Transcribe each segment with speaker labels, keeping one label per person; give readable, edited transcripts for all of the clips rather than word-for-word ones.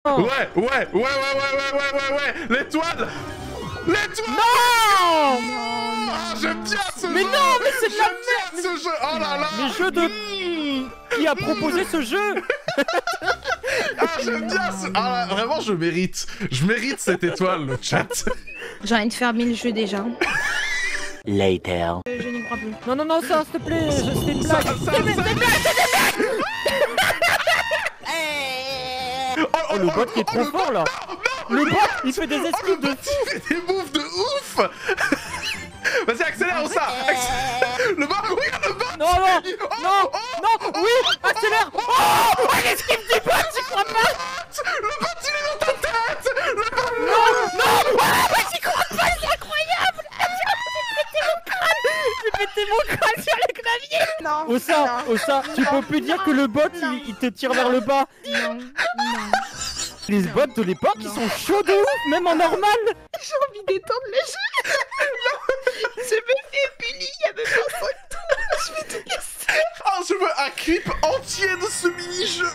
Speaker 1: Ouais. L'étoile. L'étoile.
Speaker 2: Non.
Speaker 1: Ah, j'aime bien ce jeu.
Speaker 2: Mais non, mais c'est de la
Speaker 1: merde. Ce jeu. Oh là là.
Speaker 2: Mais jeu de... Qui a proposé ce jeu?
Speaker 1: Ah, j'aime bien ce... Ah, vraiment, je mérite. Je mérite cette étoile, le chat.
Speaker 3: J'ai envie de fermer le jeu déjà.
Speaker 4: Later.
Speaker 3: Je n'y crois plus.
Speaker 2: Non, ça, s'il te plaît, c'était une blague. Oh, le bot qui est trop fort, là. Le bot, il fait des esquives de fou.
Speaker 1: Il fait des moves de ouf. Vas-y, accélère, ça. Le bot, regarde le bot.
Speaker 2: Non, oui, accélère. Oh, l'esquive du bot, j'y crois pas.
Speaker 1: Le bot, il est dans ta tête.
Speaker 2: Non, j'y crois pas, c'est incroyable. J'ai pété mon crâne sur le clavier.
Speaker 3: Non.
Speaker 2: Ossa, tu peux plus dire que le bot, il te tire vers le bas.
Speaker 3: Non.
Speaker 2: Les bots de l'époque, ils sont chauds de ouf, même en normal.
Speaker 3: J'ai envie d'étendre le jeu. Je me fais puni, il y a même pas de tout. Je vais tout casser.
Speaker 1: Oh, je veux un clip entier de ce mini-jeu.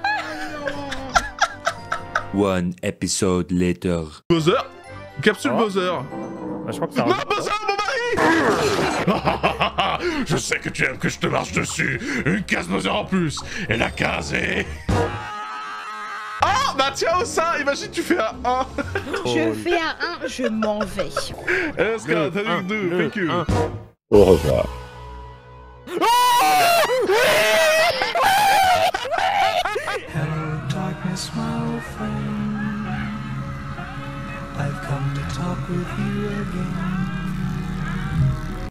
Speaker 4: One episode later.
Speaker 1: Bowser. Capsule Bowser.
Speaker 2: Bah, je crois que ça...
Speaker 1: Non, Bowser, mon mari. Je sais que tu aimes que je te marche dessus. Une case Bowser en plus. Et la case est... Oh, bah tiens, ça, imagine tu fais un 1.
Speaker 3: Je fais un 1, je m'en vais.
Speaker 1: Oscar, thank you.
Speaker 4: Au revoir.
Speaker 5: Hello, darkness, my old friend. I've come to talk with you again.